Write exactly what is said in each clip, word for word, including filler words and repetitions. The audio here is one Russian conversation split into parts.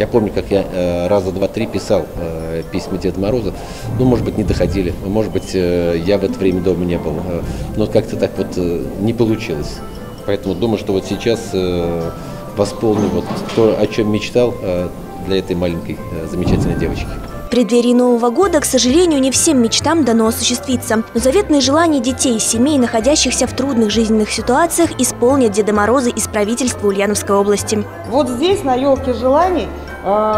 Я помню, как я э, раза два-три писал э, письма Деда Мороза. Ну, может быть, не доходили, может быть, э, я в это время дома не был. Э, но как-то так вот э, не получилось. Поэтому думаю, что вот сейчас э, восполню вот то, о чем мечтал э, для этой маленькой э, замечательной девочки. В преддверии Нового года, к сожалению, не всем мечтам дано осуществиться. Но заветные желания детей, семей, находящихся в трудных жизненных ситуациях, исполнят Деда Морозы из правительства Ульяновской области. Вот здесь, на елке желаний, э,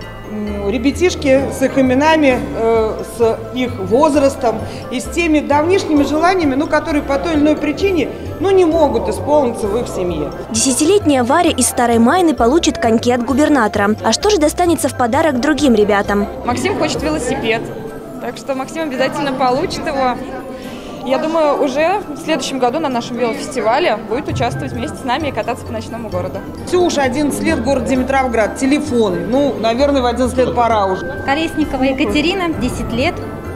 ребятишки с их именами, э, с их возрастом и с теми давнишними желаниями, ну, которые по той или иной причине ну, не могут исполниться в их семье. Десятилетняя Варя из Старой Майны получит коньки от губернатора. А что же достанется в подарок другим ребятам? Максим хочет велосипед, так что Максим обязательно получит его. Я думаю, уже в следующем году на нашем велофестивале будет участвовать вместе с нами и кататься по ночному городу. Ксюша, одиннадцать лет, город Димитровград, телефон. Ну, наверное, в одиннадцать лет пора уже. Колесникова Екатерина, десять лет,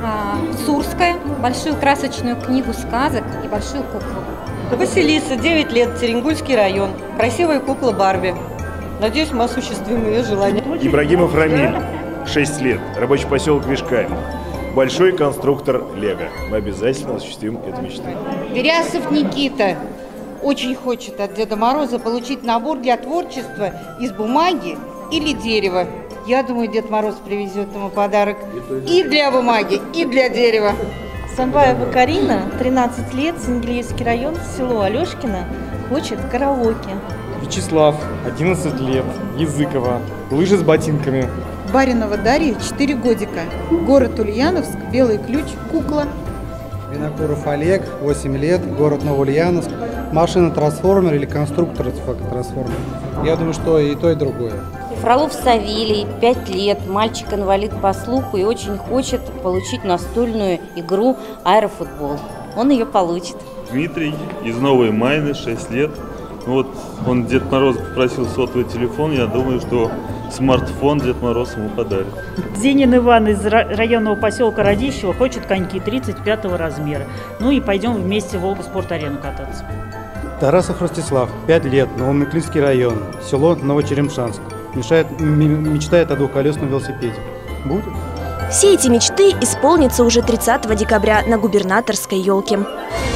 Сурская, большую красочную книгу сказок и большую куклу. Василиса, девять лет, Теренгульский район, красивая кукла Барби. Надеюсь, мы осуществим ее желание. Ибрагимов Рамиль, шесть лет, рабочий поселок Вишками. Большой конструктор Лего. Мы обязательно осуществим эту мечту. Верясов Никита очень хочет от Деда Мороза получить набор для творчества из бумаги или дерева. Я думаю, Дед Мороз привезет ему подарок и для бумаги, и для дерева. Самбаева Карина, тринадцать лет, Сенгельевский район, село Алешкино, хочет караоке. Вячеслав, одиннадцать лет, Языкова, лыжи с ботинками. Баринова Дарья, четыре годика, город Ульяновск, Белый ключ, кукла. Винокуров Олег, восемь лет, город Новоульяновск, машина-трансформер или конструктор-трансформер. Я думаю, что и то, и другое. Фролов Савелий, пять лет, мальчик-инвалид по слуху и очень хочет получить настольную игру аэрофутбол. Он ее получит. Дмитрий из Новой Майны, шесть лет. Вот он, Дед Мороз, попросил сотовый телефон. Я думаю, что смартфон Дед Мороз ему подарит. Зенин Иван из районного поселка Радищева хочет коньки тридцать пятого размера. Ну и пойдем вместе в Волга спорт-арену кататься. Тарасов Ростислав, пять лет, Новомиклинский район, село Новочеремшанск. Мечтает, мечтает о двухколесном велосипеде. Будет? Все эти мечты исполнятся уже тридцатого декабря на губернаторской елке.